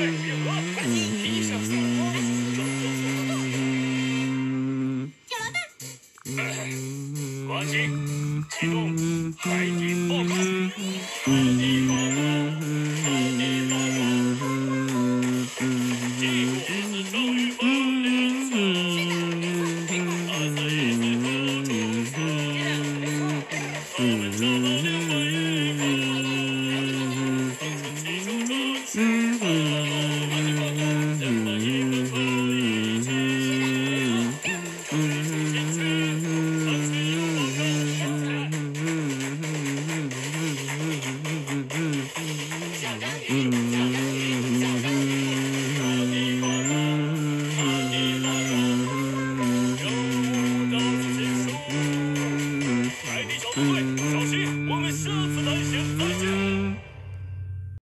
关机，启动海底报告。海底报告，海底报告。经过此遭遇暴力测评核子与最后注册。本周保留会议报告。提出多次报告。下单。